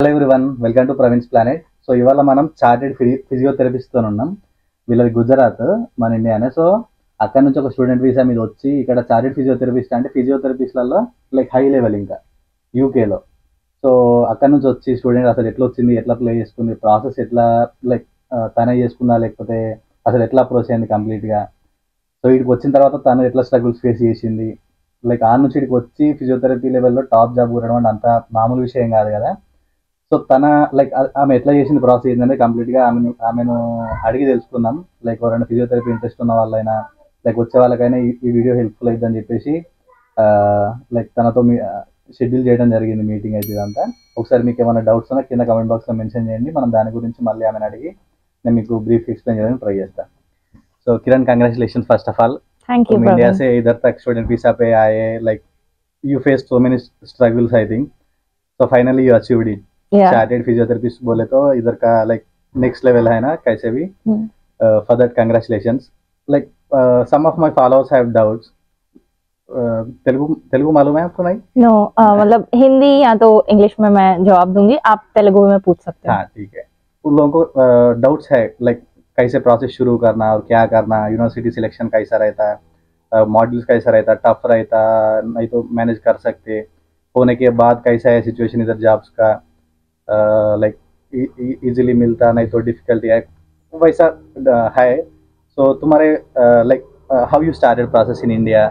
Hello everyone, welcome to Praveen's planet. So ఇవాళ మనం chartered ఫిజియోథెరపిస్ట్తో ఉన్నాం. వీళ్ళది గుజరాత్, మన ఇండియానే. సో అక్కడ నుంచి ఒక స్టూడెంట్ వీసా మీద వచ్చి ఇక్కడ చార్టెడ్ ఫిజియోథెరపిస్ట్ అంటే ఫిజియోథెరపిస్ట్లలో లైక్ హై లెవెల్ ఇంకా యూకేలో. సో అక్కడ నుంచి వచ్చి స్టూడెంట్ అసలు ఎట్లా వచ్చింది, ఎట్లా ప్లే చేసుకుంది, ప్రాసెస్ ఎట్లా లైక్ తనే చేసుకుందా లేకపోతే అసలు ఎట్లా అప్రోచ్ అయింది కంప్లీట్గా. సో వీడికి వచ్చిన తర్వాత తను ఎట్లా స్ట్రగుల్స్ ఫేస్ చేసింది, లైక్ ఆ నుంచి వీడికి వచ్చి ఫిజియోథెరపీ లెవెల్లో టాప్ జాబ్ కూడడం అంటే అంత మామూలు విషయం కాదు కదా. సో తన లైక్ ఆమె ఎట్లా చేసింది ప్రాసెస్ ఏంటంటే కంప్లీట్గా ఆమెను అడిగి తెలుసుకుందాం. లైక్ ఎవరైనా ఫిజియోథెరపీ ఇంట్రెస్ట్ ఉన్న వాళ్ళైనా లైక్ వచ్చే వాళ్ళకైనా ఈ వీడియో హెల్ప్ఫుల్ అవుతుందని చెప్పేసి లైక్ తనతో షెడ్యూల్ చేయడం జరిగింది మీటింగ్ అయితే. ఇదంతా ఒకసారి మీకు ఏమైనా డౌట్స్ ఉన్నా కింద కమెంట్ బాక్స్లో మెన్షన్ చేయండి. మనం దాని గురించి మళ్ళీ ఆమెను అడిగి నేను మీకు బ్రీఫ్ एक्सप्लेन చేయడానికి ట్రై చేస్తాను. So Kiran, congratulation first of all. Thank you. India से इधर तक स्टूडेंट वीसा पे आए, like you face so many struggles I think. So finally you achieved it. Chartered physiotherapist बोले तो इधर का लाइक नेक्स्ट लेवल है ना, कैसे भी. For that congratulations. Like some of my followers have doubts. Telugu Telugu मालूम है आपको? नहीं नो मतलब हिंदी या तो इंग्लिश में मैं जवाब दूंगी, आप तेलुगु में पूछ सकते हैं। हाँ ठीक है. उन लोगों को डाउट्स है लाइक कैसे प्रोसेस शुरू करना और क्या करना, यूनिवर्सिटी सिलेक्शन कैसा रहता है, मॉड्यूल्स कैसा रहता, टफ रहता नहीं तो मैनेज कर सकते, होने के बाद कैसा है सिचुएशन इधर जॉब्स का, लाइक इजीली मिलता नहीं तो डिफिकल्टी है, वैसा है. सो तुम्हारे like how you started process in India?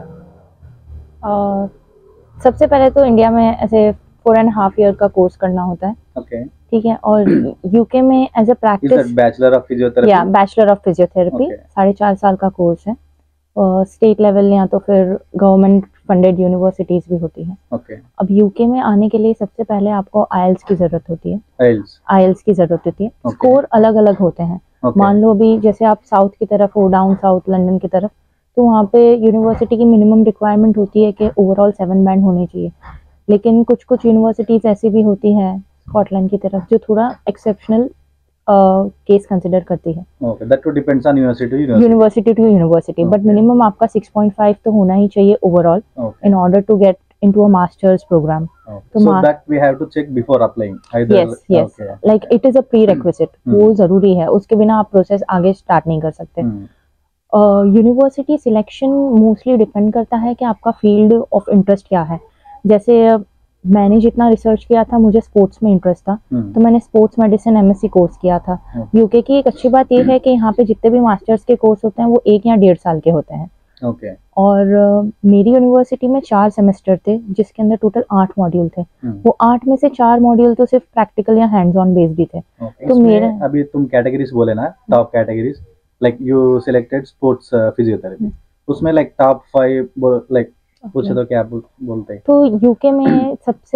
सबसे पहले तो इंडिया में ऐसे 4.5 ईयर का कोर्स करना होता है. ओके ठीक है. और यूके में as a practice bachelor of physiotherapy. या बैचलर ऑफ फिजियोथेरेपी 4.5 साल का कोर्स है. स्टेट लेवल या तो फिर गवर्नमेंट फंडेड यूनिवर्सिटीज भी होती है. ओके. अब यूके में आने के लिए सबसे पहले आपको आईएलटीएस की जरूरत होती है. आईएलटीएस की जरूरत होती है. स्कोर अलग अलग होते हैं. मान लो अभी जैसे आप साउथ की तरफ हो, डाउन साउथ लंदन की तरफ, तो वहाँ पे यूनिवर्सिटी की मिनिमम रिक्वायरमेंट होती है कि ओवरऑल 7 बैंड होने चाहिए. लेकिन कुछ कुछ यूनिवर्सिटीज ऐसी भी होती हैं स्कॉटलैंड की तरफ जो थोड़ा एक्सेप्शनल केस कंसिडर करती है. Okay, that too depends on university to university. But minimum आपका 6.5 तो होना ही चाहिए overall in order to get into a masters program. So that we have to check before applying either. Yes. Like it is a prerequisite. वो जरूरी है, उसके बिना आप प्रोसेस आगे स्टार्ट नहीं कर सकते. यूनिवर्सिटी सिलेक्शन मोस्टली डिपेंड करता है कि आपका फील्ड ऑफ इंटरेस्ट क्या है. जैसे मैंने जितना रिसर्च किया था, मुझे स्पोर्ट्स में इंटरेस्ट था, तो मैंने स्पोर्ट्स मेडिसिन एमएससी कोर्स किया था. यूके की एक अच्छी बात यह है कि यहाँ पे जितने भी मास्टर्स के कोर्स होते हैं वो 1 या 1.5 साल के होते हैं. और मेरी यूनिवर्सिटी में 4 सेमेस्टर थे जिसके अंदर टोटल 8 मॉड्यूल थे. वो 8 में से 4 मॉड्यूल तो सिर्फ प्रैक्टिकल या हैंड्स ऑन बेस्ड ही थे. तो मेरे अभी तुम कैटेगरीज बोले ना, top categories, like you selected sports physiotherapy, उसमें लाइक टॉप 5 लाइक पूछे तो क्या बोलते हैं? तो यूके में सबसे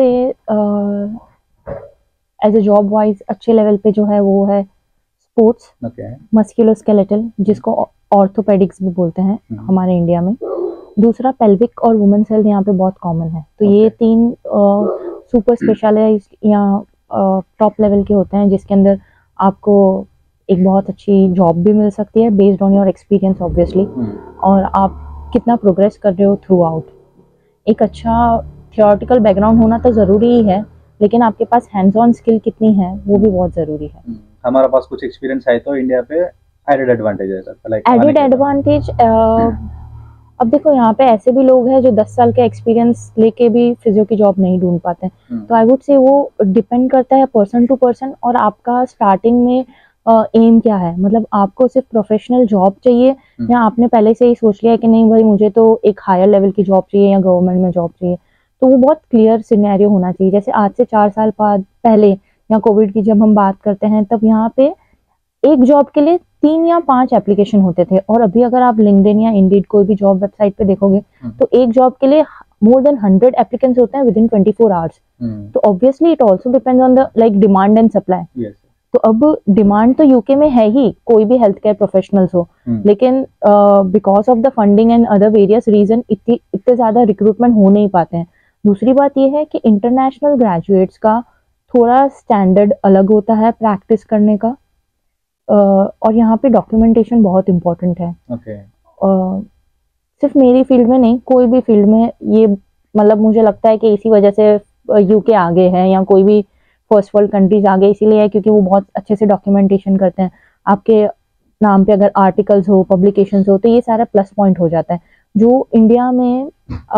एज ए जॉब वाइज अच्छे लेवल पे जो है वो है स्पोर्ट्स, मस्कुलोस्केलेटल जिसको ऑर्थोपेडिक्स भी बोलते हैं हमारे इंडिया में. दूसरा पेल्विक और वुमेन्स हेल्थ यहाँ पे बहुत कॉमन है. तो ये 3 सुपर स्पेशलाइज्ड या टॉप लेवल के होते हैं जिसके अंदर आपको एक बहुत अच्छी जॉब भी मिल सकती है based on your experience obviously, और आप कितना प्रोग्रेस कर रहे हो थ्रू आउट. एक अच्छा थियोरेटिकल बैकग्राउंड होना तो ज़रूरी ही है, लेकिन आपके पास हैंड्स ऑन स्किल कितनी है वो भी बहुत ज़रूरी है. हमारा पास कुछ एक्सपीरियंस है तो इंडिया पे एडेड एडवांटेज है. एडेड एडवांटेज अब देखो यहाँ पे ऐसे भी लोग हैं जो 10 साल का एक्सपीरियंस लेके भी फिजियो की जॉब नहीं ढूंढ पाते. तो आई वुड से वो डिपेंड करता है पर्सन टू पर्सन, और आपका स्टार्टिंग में एम क्या है. मतलब आपको सिर्फ प्रोफेशनल जॉब चाहिए या आपने पहले से ही सोच लिया कि नहीं भाई मुझे तो एक हायर लेवल की जॉब चाहिए या गवर्नमेंट में जॉब चाहिए. तो वो बहुत क्लियर सिनेरियो होना चाहिए. जैसे आज से 4 साल पहले या कोविड की जब हम बात करते हैं तब यहाँ पे एक जॉब के लिए 3 या 5 एप्लीकेशन होते थे, और अभी अगर आप लिंक्डइन या इंडीड कोई भी जॉब वेबसाइट पे देखोगे तो एक जॉब के लिए मोर देन 100 एप्लीकेंट्स होते हैं विद इन 24 आवर्स. तो obviously it also depends on the like demand and supply. तो अब डिमांड तो यूके में है ही, कोई भी हेल्थ केयर प्रोफेशनल्स हो, लेकिन because of the funding and other various reason इतने ज्यादा रिक्रूटमेंट हो नहीं पाते हैं. दूसरी बात यह है कि इंटरनेशनल ग्रेजुएट्स का थोड़ा स्टैंडर्ड अलग होता है प्रैक्टिस करने का, और यहाँ पे डॉक्यूमेंटेशन बहुत इम्पोर्टेंट है. सिर्फ मेरी फील्ड में नहीं, कोई भी फील्ड में ये मतलब मुझे लगता है कि इसी वजह से यूके आगे है, या कोई भी फर्स्ट वर्ल्ड कंट्रीज आगे इसीलिए है क्योंकि वो बहुत अच्छे से डॉक्यूमेंटेशन करते हैं। आपके नाम पे अगर आर्टिकल्स हो, पब्लिकेशंस हो, तो ये सारा प्लस पॉइंट हो जाता है, जो इंडिया में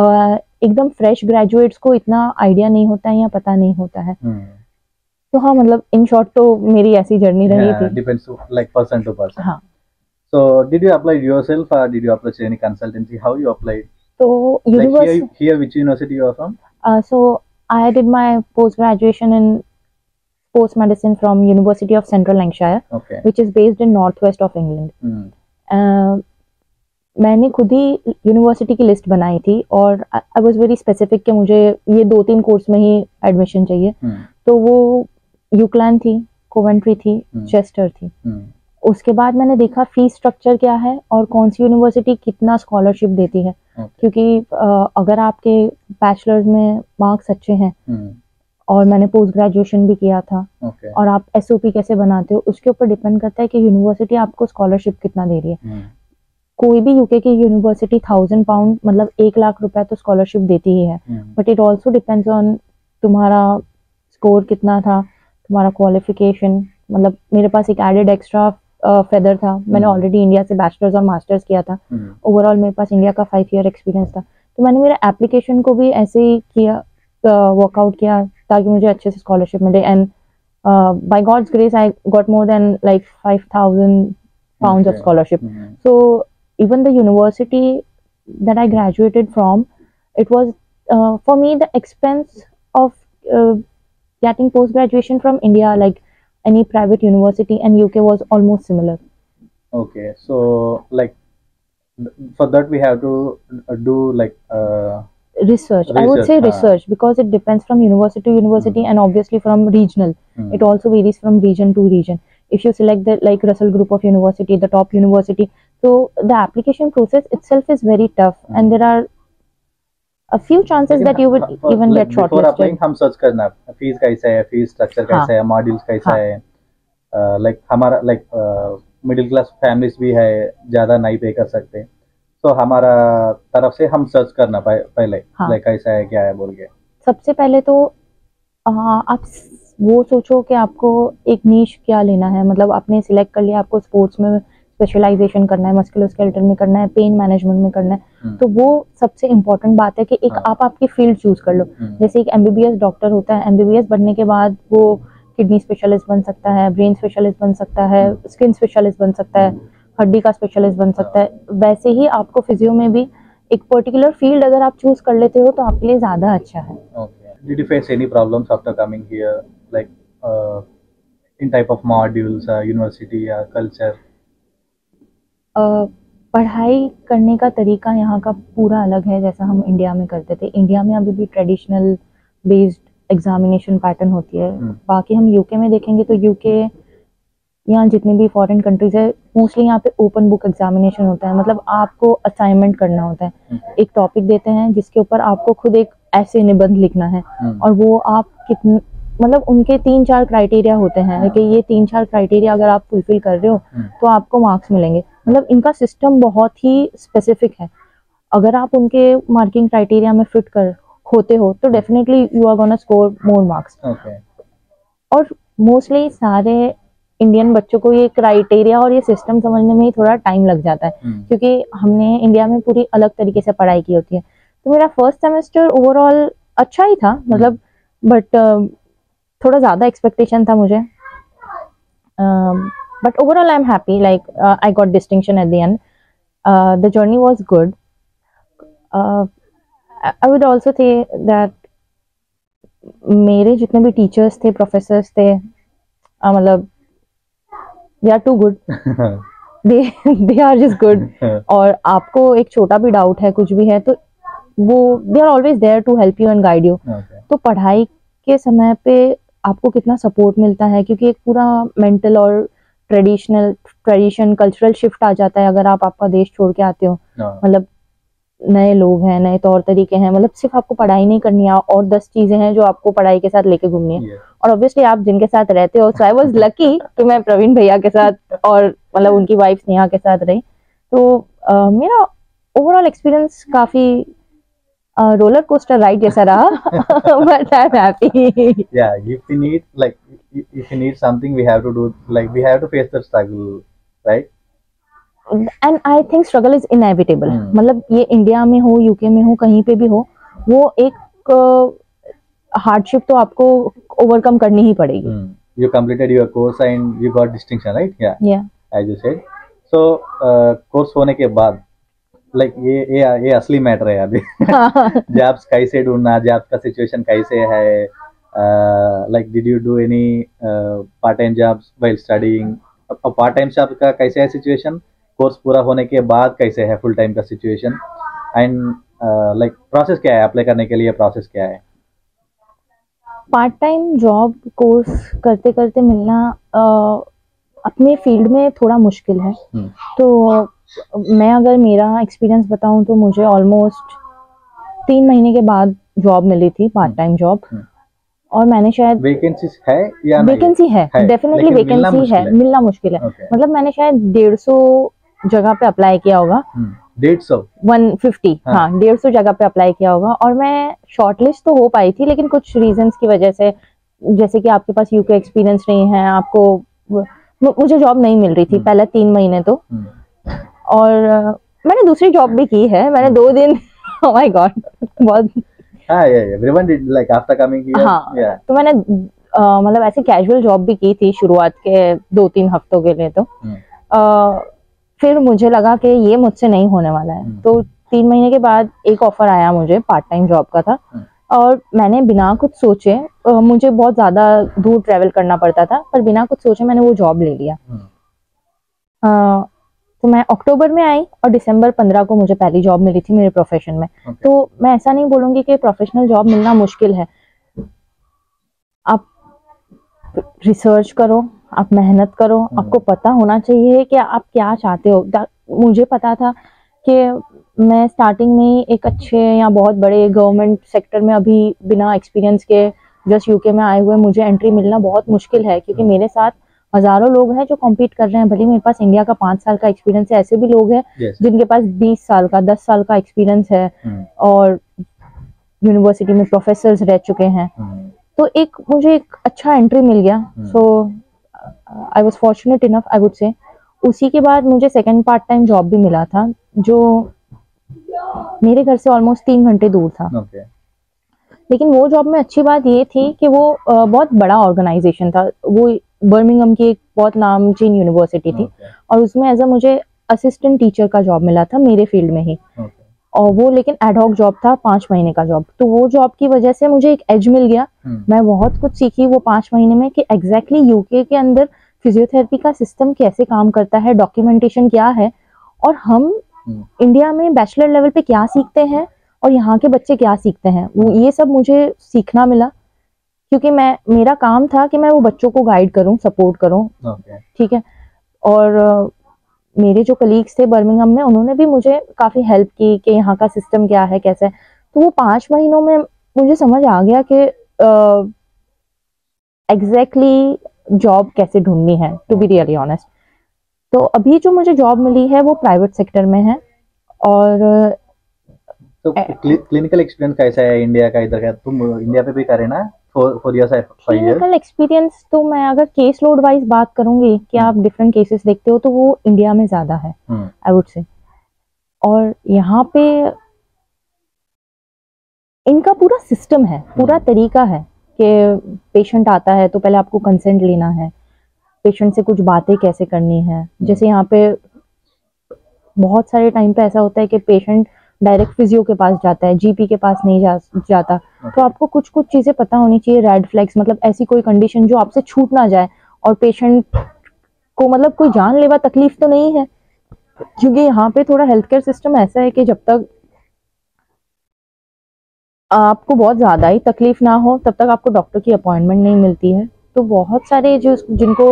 एकदम फ्रेश ग्रेजुएट्स को इतना आइडिया नहीं होता है या पता नहीं होता है। तो हाँ, मतलब इन शॉर्ट तो मेरी ऐसी जर्नी रही थी। Depends like person to person. हाँ। So did you apply yourself or did you approach any consultancy? How you applied? तो Like here which university you are from? So I did my post graduation in sports medicine from University of Central Lancashire, Okay. which is based in northwest of England. मैंने खुद ही university की list बनाई थी और I was very specific कि मुझे ये 2-3 course में ही एडमिशन चाहिए। तो वो यूक्लैन थी, कोवेंट्री थी, चेस्टर थी। उसके बाद मैंने देखा फीस स्ट्रक्चर क्या है और कौन सी यूनिवर्सिटी कितना स्कॉलरशिप देती है। क्योंकि अगर आपके बैचलर्स में मार्क्स अच्छे हैं और मैंने पोस्ट ग्रेजुएशन भी किया था, और आप एसओपी कैसे बनाते हो उसके ऊपर डिपेंड करता है कि यूनिवर्सिटी आपको स्कॉलरशिप कितना दे रही है। कोई भी यूके की यूनिवर्सिटी 1000 पाउंड मतलब 1 लाख रुपए तो स्कॉलरशिप देती ही है, but it also depends on तुम्हारा स्कोर कितना था, तुम्हारा क्वालिफिकेशन। मतलब मेरे पास एक एडेड एक्स्ट्रा फेदर था, मैंने ऑलरेडी इंडिया से बैचलर्स और मास्टर्स किया था। ओवरऑल मेरे पास इंडिया का 5 ईयर एक्सपीरियंस था, तो मैंने मेरा एप्लीकेशन को भी ऐसे ही किया, वर्कआउट किया ताकि मुझे अच्छे से स्कॉलरशिप मिले। And by God's grace I got more than like 5000 pounds of scholarship. So even the university that I graduated from, it was for me the expense of getting post graduation from India, like any private university, and UK was almost similar. Okay, so like for that we have to do like research. I would say research, because it depends from university to university and obviously from regional. It also varies from region to region. If you select the like Russell Group of University, the top university, so the application process itself is very tough, and there are a few chances that you would even get shortlisted. Before applying, हम search करना fees कैसा है, fees structure कैसा है, modules कैसा है, like हमारा like middle class families भी है, ज़्यादा नहीं पे कर सकते, तो हमारा तरफ से हम सर्च करना पहले लाइक कैसा है क्या है बोल के। सबसे पहले तो आप वो सोचो कि आपको एक नीश क्या लेना है। मतलब आपने सिलेक्ट कर लिया, आपको स्पोर्ट्स में स्पेशलाइजेशन करना है, मस्कुलोस्केलेटल में करना है, पेन मैनेजमेंट में करना है, तो वो सबसे इम्पोर्टेंट बात है कि एक आप आपकी फील्ड चूज कर लो। जैसे एक एमबीबीएस डॉक्टर होता है, एमबीबीएस बनने के बाद वो किडनी स्पेशलिस्ट बन सकता है, ब्रेन स्पेशलिस्ट बन सकता है, स्किन स्पेशलिस्ट बन सकता है, हड्डी का स्पेशलिस्ट बन सकता है। वैसे ही आपको फिजियो में भी एक पर्टिकुलर फील्ड अगर आप चूज कर लेते हो तो आपके लिए ज्यादा अच्छा है। Did you face any problems after coming here, like in type of modules, university या culture? पढ़ाई करने का तरीका यहाँ का पूरा अलग है जैसा हम इंडिया में करते थे। इंडिया में अभी भी ट्रेडिशनल बेस्ड एग्जामिनेशन पैटर्न होती है। बाकी हम यूके में देखेंगे तो यूके यहाँ जितनी भी फॉरेन कंट्रीज है मोस्टली यहाँ पे ओपन बुक एग्जामिनेशन होता है। मतलब आपको असाइनमेंट करना होता है, एक टॉपिक देते हैं जिसके ऊपर आपको खुद एक ऐसे निबंध लिखना है, और वो आप कितने मतलब उनके 3-4 क्राइटेरिया होते हैं कि ये 3-4 क्राइटेरिया अगर आप फुलफिल कर रहे हो तो आपको मार्क्स मिलेंगे। मतलब इनका सिस्टम बहुत ही स्पेसिफिक है। अगर आप उनके मार्किंग क्राइटेरिया में फिट कर होते हो तो definitely you are gonna score more marks. और मोस्टली सारे इंडियन बच्चों को ये क्राइटेरिया और ये सिस्टम समझने में ही थोड़ा टाइम लग जाता है, क्योंकि हमने इंडिया में पूरी अलग तरीके से पढ़ाई की होती है। तो मेरा फर्स्ट सेमेस्टर ओवरऑल अच्छा ही था, मतलब बट थोड़ा ज़्यादा एक्सपेक्टेशन था मुझे, but overall I am happy, like I got distinction at the end. The journey was good. I would also say that मेरे जितने भी टीचर्स थे, प्रोफेसर्स थे, मतलब they are too good, they are just good. और आपको एक छोटा भी डाउट है, कुछ भी है, तो वो they are always there to help you and guide you. तो पढ़ाई के समय पे आपको कितना सपोर्ट मिलता है, क्योंकि एक पूरा मेंटल और ट्रेडिशन कल्चरल शिफ्ट आ जाता है अगर आप आपका देश छोड़ के आते हो। मतलब नए लोग हैं, नए तौर तरीके हैं, मतलब सिर्फ आपको पढ़ाई नहीं करनी है और 10 चीजें हैं जो आपको पढ़ाई के साथ लेके घूमनी है। और ऑब्वियसली आप जिनके साथ रहते हो, सो आई वाज लकी कि मैं प्रवीण भैया के साथ और मतलब उनकी वाइफ स्नेहा के साथ रही। तो मेरा ओवरऑल एक्सपीरियंस काफी रोलर कोस्टर राइड जैसा रहा, but I am happy. Yeah, if we need like if we need something, we have to do like we have to face the struggle, right? And I think struggle is inevitable. मतलब ये India में हो, UK में हो, कहीं पे भी हो, वो एक हार्डशिप तो आपको ओवरकम करनी ही पड़ेगी. You completed your course and you got distinction, right? Yeah, as you said. So course होने के बाद like ये असली मैटर है अभी. जॉब्स कैसे ढूंढना, जॉब्स का सिचुएशन कैसे है, like did you do any part time jobs while studying? अब पार्ट टाइम जॉब का कैसे है सिचुएशन, कोर्स पूरा होने के बाद कैसे है फुल टाइम का सिचुएशन, एंड लाइक प्रोसेस क्या है अप्लाई करने के लिए, प्रोसेस क्या है? पार्ट टाइम जॉब कोर्स करते करते मिलना अपने फील्ड में थोड़ा मुश्किल है. तो मैं अगर मेरा एक्सपीरियंस बताऊं तो मुझे ऑलमोस्ट 3 महीने के बाद जॉब मिली थी, पार्ट टाइम जॉब. और मैंने शायद वैकेंसी है या नहीं? वैकेंसी है, डेफिनेटली वैकेंसी है, मिलना मुश्किल है. मतलब मैंने शायद 150 जगह पे अप्लाई किया होगा. 150, हाँ 150 जगह पे अप्लाई किया होगा. और मैं शॉर्टलिस्ट तो हो पाई थी, लेकिन कुछ रीजंस की वजह से, जैसे कि आपके पास यूके एक्सपीरियंस नहीं है, आपको, मुझे जॉब नहीं मिल रही थी पहले 3 महीने तो. और मैंने दूसरी जॉब भी की है. मैंने 2 दिन oh my God, बहुत everyone did like after coming here. हाँ, तो मैंने मतलब ऐसे कैजुअल जॉब भी की थी शुरुआत के 2-3 हफ्तों के लिए. तो फिर मुझे लगा कि ये मुझसे नहीं होने वाला है. तो 3 महीने के बाद एक ऑफर आया मुझे, पार्ट टाइम जॉब का था. और मैंने बिना कुछ सोचे, मुझे बहुत ज्यादा दूर ट्रेवल करना पड़ता था, पर बिना कुछ सोचे मैंने वो जॉब ले लिया. तो मैं अक्टूबर में आई और दिसंबर 15 को मुझे पहली जॉब मिली थी मेरे प्रोफेशन में. तो मैं ऐसा नहीं बोलूंगी कि प्रोफेशनल जॉब मिलना मुश्किल है. आप रिसर्च करो, आप मेहनत करो, आपको पता होना चाहिए कि आप क्या चाहते हो. मुझे पता था कि मैं स्टार्टिंग में एक अच्छे या बहुत बड़े गवर्नमेंट सेक्टर में अभी बिना एक्सपीरियंस के जस्ट यूके में आए हुए मुझे एंट्री मिलना बहुत मुश्किल है, क्योंकि मेरे साथ हजारों लोग हैं जो कॉम्पीट कर रहे हैं. भले मेरे पास इंडिया का 5 साल का एक्सपीरियंस है, ऐसे भी लोग हैं जिनके पास 20 साल का 10 साल का एक्सपीरियंस है और यूनिवर्सिटी में प्रोफेसर्स रह चुके हैं. तो मुझे एक अच्छा एंट्री मिल गया. So I was fortunate enough, I would say. उसी के बाद मुझे सेकंड पार्ट टाइम जॉब भी मिला था, जो मेरे घर से ऑलमोस्ट 3 घंटे दूर था. लेकिन वो जॉब में अच्छी बात ये थी कि वो बहुत बड़ा ऑर्गेनाइजेशन था. वो बर्मिंघम की एक बहुत नामचीन यूनिवर्सिटी थी. और उसमें एज अ मुझे असिस्टेंट टीचर का जॉब मिला था मेरे फील्ड में ही. और वो लेकिन एडहॉक जॉब था, 5 महीने का जॉब. तो वो जॉब की वजह से मुझे एक एज मिल गया. मैं बहुत कुछ सीखी वो 5 महीने में कि एग्जैक्टली यूके के अंदर फिजियोथेरेपी का सिस्टम कैसे काम करता है, डॉक्यूमेंटेशन क्या है, और हम इंडिया में बैचलर लेवल पे क्या सीखते हैं और यहाँ के बच्चे क्या सीखते हैं. वो ये सब मुझे सीखना मिला, क्योंकि मेरा काम था कि मैं वो बच्चों को गाइड करूं, सपोर्ट करूं. ठीक है. और मेरे जो कलीग्स थे बर्मिंघम में, उन्होंने भी मुझे काफी हेल्प की कि यहाँ का सिस्टम क्या है, कैसे है. तो वो 5 महीनों में मुझे समझ आ गया कि एग्जैक्टली जॉब कैसे ढूंढनी है, टू बी रियली ऑनेस्ट. तो अभी जो मुझे जॉब मिली है वो प्राइवेट सेक्टर में है. और तो क्लिनिकल एक्सपीरियंस कैसा है इंडिया का, इधर का? तुम इंडिया पे भी करे ना for years, 5 years? Clinical experience तो मैं अगर केस लोड वाइज बात करूंगी कि आप डिफरेंट केसेस देखते हो, तो वो इंडिया में ज्यादा है, आई वुड से. और यहाँ पे इनका पूरा सिस्टम है, पूरा तरीका है कि पेशेंट आता है तो पहले आपको कंसेंट लेना है, पेशेंट से कुछ बातें कैसे करनी है. जैसे यहाँ पे बहुत सारे टाइम पे ऐसा होता है कि पेशेंट डायरेक्ट फिजियो के पास जाता है, जीपी के पास नहीं जाता. तो आपको कुछ चीजें पता होनी चाहिए, रेड फ्लैग्स, मतलब ऐसी कोई कंडीशन जो आपसे छूट ना जाए और पेशेंट को मतलब कोई जानलेवा तकलीफ तो नहीं है. क्योंकि यहाँ पे थोड़ा हेल्थ केयर सिस्टम ऐसा है कि जब तक आपको बहुत ज्यादा ही तकलीफ ना हो तब तक आपको डॉक्टर की अपॉइंटमेंट नहीं मिलती है. तो बहुत सारे जिनको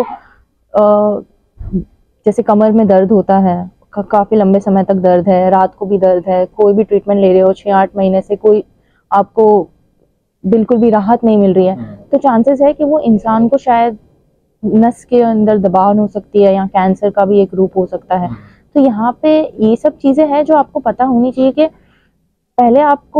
जैसे कमर में दर्द होता है, काफी लंबे समय तक दर्द है, रात को भी दर्द है, कोई भी ट्रीटमेंट ले रहे हो 6-8 महीने से, कोई आपको बिल्कुल भी राहत नहीं मिल रही है, तो चांसेस है कि वो इंसान को शायद नस के अंदर दबाव हो सकती है या कैंसर का भी एक रूप हो सकता है. तो यहाँ पे ये सब चीजें हैं जो आपको पता होनी चाहिए कि पहले आपको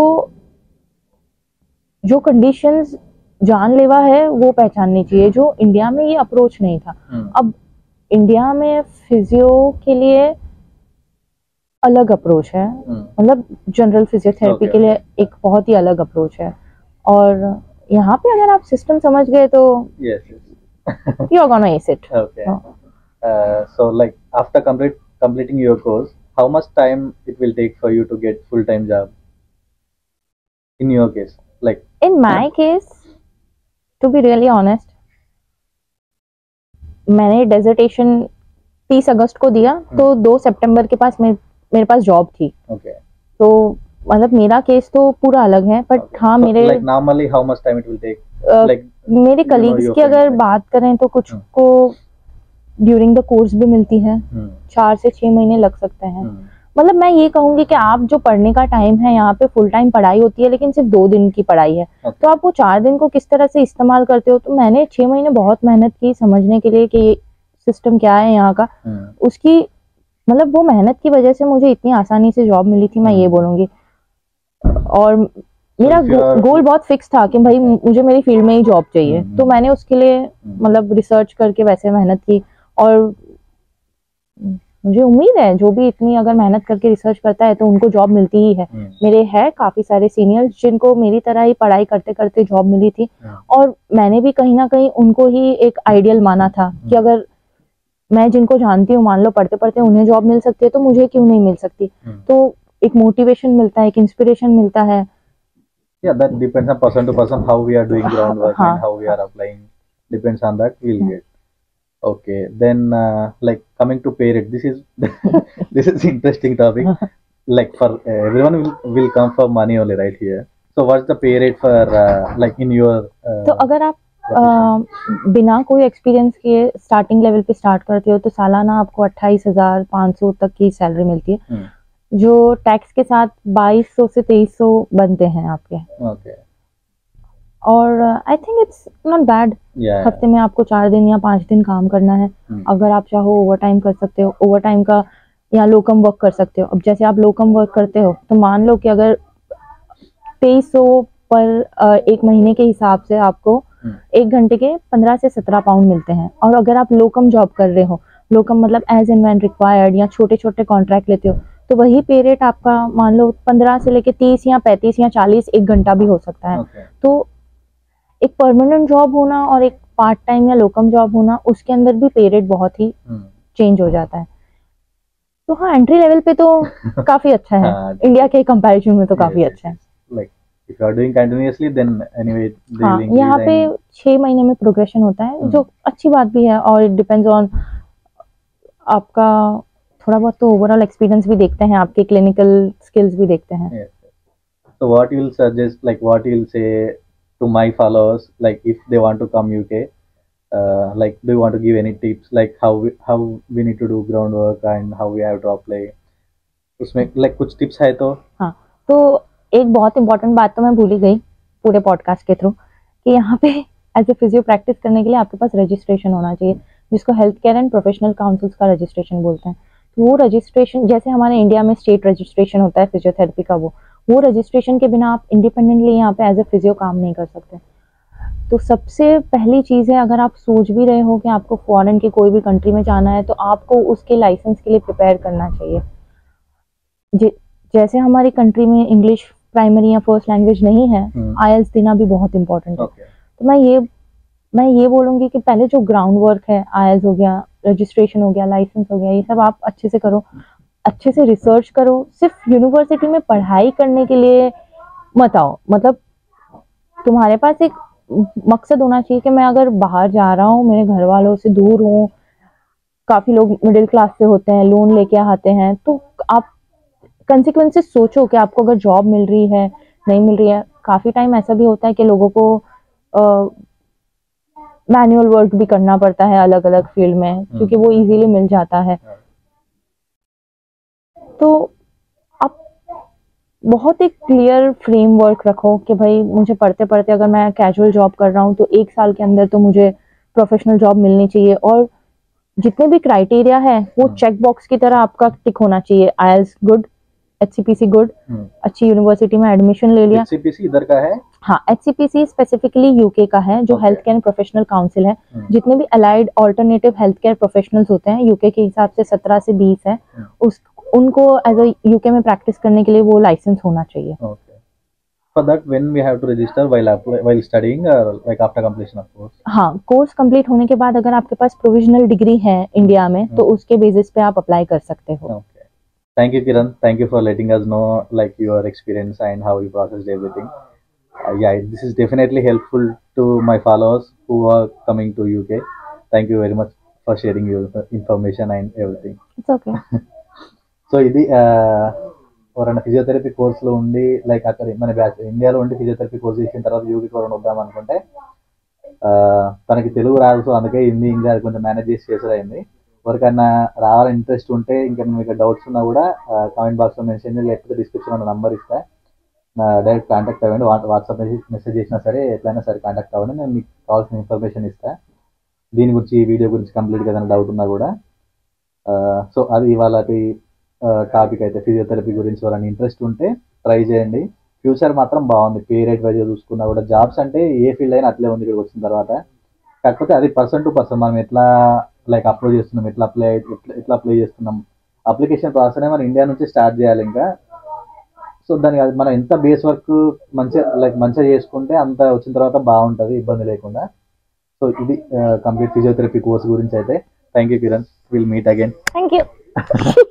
जो कंडीशंस जानलेवा है वो पहचाननी चाहिए, जो इंडिया में ये अप्रोच नहीं था। अब इंडिया में फिजियो के लिए अलग अप्रोच है, मतलब जनरल फिजियोथेरेपी के लिए एक बहुत ही अलग अप्रोच है, और यहाँ पे अगर आप सिस्टम समझ गए तो you are gonna ace it. So like after completing your course, how much time it will take for you to get full-time job? In your case, like in my case, to be really honest, मैंने dissertation 30 अगस्त को दिया, तो 2 सितंबर के पास मेरे पास job थी। तो मतलब मेरा केस तो पूरा अलग है, बट हाँ मेरे like normally how much time it will take? Like मेरे कलीग्स की अगर बात करें तो कुछ को ड्यूरिंग द कोर्स भी मिलती है, 4 से 6 महीने लग सकते हैं। मतलब मैं ये कहूंगी कि आप जो पढ़ने का टाइम है, यहाँ पे फुल टाइम पढ़ाई होती है, लेकिन सिर्फ 2 दिन की पढ़ाई है, तो आप वो 4 दिन को किस तरह से इस्तेमाल करते हो। तो मैंने 6 महीने बहुत मेहनत की समझने के लिए कि ये सिस्टम क्या है यहाँ का। उसकी मतलब वो मेहनत की वजह से मुझे इतनी आसानी से जॉब मिली थी, मैं ये बोलूंगी। और मेरा गोल बहुत फिक्स था कि भाई मुझे मेरी फील्ड में ही जॉब चाहिए, तो मैंने उसके लिए मतलब रिसर्च करके वैसे मेहनत की, और मुझे उम्मीद है जो भी इतनी अगर मेहनत करके रिसर्च करता है तो उनको जॉब मिलती ही है। मेरे है काफी सारे सीनियर्स जिनको मेरी तरह ही पढ़ाई करते करते जॉब मिली थी, और मैंने भी कहीं ना कहीं उनको ही एक आइडियल माना था कि अगर मैं जिनको जानती हूँ, मान लो पढ़ते पढ़ते उन्हें जॉब मिल सकती है तो मुझे क्यों नहीं मिल सकती। तो एक मोटिवेशन मिलता है, एक इंस्पिरेशन मिलता है। Yeah, that depends on person to person how we are doing groundwork and how we are applying. Depends on that we'll get. Okay, then like coming to pay rate, this is this is interesting topic. Like for everyone will come for money only right here. So what's the pay rate for like in your तो अगर आप बिना कोई experience के starting level पे start करते हो तो सालाना आपको 28,500 तक की सैलरी मिलती है, जो टैक्स के साथ 2200 से 2300 बनते हैं आपके। और I think it's not bad. हफ्ते में आपको 4 दिन या 5 दिन काम करना है, अगर आप चाहो ओवर टाइम कर सकते हो, ओवर टाइम का या लोकम वर्क कर सकते हो। अब जैसे आप लोकम वर्क करते हो तो मान लो कि अगर 2300 पर 1 महीने के हिसाब से आपको 1 घंटे के 15 से 17 पाउंड मिलते हैं। और अगर आप लोकम जॉब कर रहे हो, लोकम मतलब एज एंड व्हेन रिक्वायर्ड या छोटे छोटे कॉन्ट्रैक्ट लेते हो, तो वही पे रेट आपका मान लो 15 से लेके 30 या 35 या 40 1 घंटा भी हो सकता है। तो एक परमानेंट जॉब होना और एक पार्ट टाइम या लोकम जॉब होना, उसके अंदर भी पे रेट बहुत ही चेंज हो जाता है। तो हाँ, एंट्री लेवल पे तो काफी अच्छा है, इंडिया के कंपैरिजन में तो काफी अच्छा है। If you are doing continuously, then anyway, हाँ, यहाँ पे 6 महीने में प्रोग्रेशन होता है, जो अच्छी बात भी है। और इट डिपेंड्स ऑन आपका थोड़ा बहुत तो ओवरऑल एक्सपीरियंस भी देखते हैं, आपके क्लिनिकल स्किल्स भी देखते हैं। So what you will suggest, like what you will say to my followers, like if they want to come UK, like do you want to give any tips, like how we need to do groundwork and how we have to apply? उसमें like कुछ tips है तो? हाँ, तो एक बहुत important बात तो मैं भूल ही गई पूरे पॉडकास्ट के थ्रू, कि यहाँ पे एज ए फिजियो प्रैक्टिस करने के लिए आपके पास रजिस्ट्रेशन होना चाहिए, जिसको health care and professional councils का रजिस्ट्रेशन बोलते हैं। तो वो रजिस्ट्रेशन जैसे हमारे इंडिया में स्टेट रजिस्ट्रेशन होता है फिजियोथेरेपी का, वो रजिस्ट्रेशन के बिना आप इंडिपेंडेंटली यहाँ पे एज ए फिजियो काम नहीं कर सकते। तो सबसे पहली चीज़ है, अगर आप सोच भी रहे हो कि आपको फॉरेन की कोई भी कंट्री में जाना है, तो आपको उसके लाइसेंस के लिए प्रिपेयर करना चाहिए। जैसे हमारी कंट्री में इंग्लिश प्राइमरी या फर्स्ट लैंग्वेज नहीं है, आईएलटीएस देना भी बहुत इंपॉर्टेंट है। तो मैं ये बोलूँगी कि पहले जो ग्राउंड वर्क है, आईएलटीएस हो गया, रजिस्ट्रेशन हो गया, लाइसेंस हो गया, ये सब आप अच्छे से करो, अच्छे से रिसर्च करो। सिर्फ यूनिवर्सिटी में पढ़ाई करने के लिए मत आओ, मतलब तुम्हारे पास एक मकसद होना चाहिए कि मैं अगर बाहर जा रहा हूँ, मेरे घर वालों से दूर हूँ, काफ़ी लोग मिडिल क्लास से होते हैं, लोन लेके आते हैं, तो आप कंसिक्वेंसेस सोचो कि आपको अगर जॉब मिल रही है, नहीं मिल रही है। काफ़ी टाइम ऐसा भी होता है कि लोगों को मैनुअल वर्क भी करना पड़ता है अलग अलग फील्ड में, क्योंकि वो इजीली मिल जाता है। तो आप बहुत एक क्लियर फ्रेमवर्क रखो कि भाई मुझे पढ़ते पढ़ते अगर मैं कैजुअल जॉब कर रहा हूँ तो 1 साल के अंदर तो मुझे प्रोफेशनल जॉब मिलनी चाहिए। और जितने भी क्राइटेरिया है वो चेक बॉक्स की तरह आपका टिक होना चाहिए। आईएलटीएस गुड, HCPC गुड, अच्छी यूनिवर्सिटी में एडमिशन ले लिया। HCPC इधर का है? हाँ, HCPC स्पेसिफिकली यूके का है, जो हेल्थ केयर प्रोफेशनल काउंसिल है। जितने भी allied alternative health care professionals होते हैं यूके के हिसाब से 17 से 20 है, उनको एज अ यूके में प्रैक्टिस करने के लिए वो लाइसेंस होना चाहिए। For that, when we have to register while studying or like after completion of course? हाँ, कोर्स कंप्लीट होने के बाद अगर आपके पास प्रोविजनल डिग्री है इंडिया में तो उसके बेसिस पे आप अप्लाई कर सकते हो। Okay. Thank you, Kiran. Thank you for letting us know like your experience and how you processed everything. Yeah, this is definitely helpful to my followers who are coming to UK. Thank you very much for sharing your information and everything. It's okay. So ఇది ఎవరైనా physiotherapy కోర్సులో ఉండి like అక్కడ మన batch ఇండియాలో ఉండి physiotherapy course చేసిన తర్వాత యూకి ఎవరైనా వద్దాం అనుకుంటే తనకి తెలుగు రాదు, సో అందుకే హిందీ ఇంగ్లీష్ కొంచెం మేనేజ్ చేసేది అయింది. ఎవరికైనా రావాలని ఇంట్రెస్ట్ ఉంటే ఇంకా మీకు డౌట్స్ ఉన్నా కూడా కామెంట్ బాక్స్లో మెన్షన్ చేయండి, లేకపోతే డిస్క్రిప్షన్లో ఉన్న నంబర్ ఇస్తా, డైరెక్ట్ కాంటాక్ట్ అవ్వండి. వాట్సాప్ మెసేజ్ చేసినా సరే ఎట్లయినా సరే కాంటాక్ట్ అవ్వండి, నేను మీకు కావాల్సిన ఇన్ఫర్మేషన్ ఇస్తాను. దీని గురించి ఈ వీడియో గురించి కంప్లీట్గా ఏదైనా డౌట్ ఉన్నా కూడా. సో అది ఇవాళ టాపిక్ అయితే ఫిజియోథెరపీ గురించి. వాళ్ళని ఇంట్రెస్ట్ ఉంటే ట్రై చేయండి, ఫ్యూచర్ మాత్రం బాగుంది. పే రేట్ వైజ్ చూసుకున్నా కూడా జాబ్స్ అంటే ఏ ఫీల్డ్ అయినా అట్లే ఉంది ఇక్కడికి వచ్చిన తర్వాత. కాకపోతే అది పర్సన్ టు పర్సన్, మనం ఎట్లా లైక్ అప్లోడ్ చేస్తున్నాం, ఎట్లా అప్లై చేస్తున్నాం, అప్లికేషన్ ప్రాసెస్ మనం ఇండియా నుంచి స్టార్ట్ చేయాలి ఇంకా. సో దానికి మనం ఎంత బేస్ వర్క్ మంచిగా చేసుకుంటే అంత వచ్చిన తర్వాత బాగుంటుంది, ఇబ్బంది లేకుండా. సో ఇది కంప్లీట్ ఫిజియోథెరపీ కోర్స్ గురించి అయితే. Thank you Kiran, will meet again. Thank you.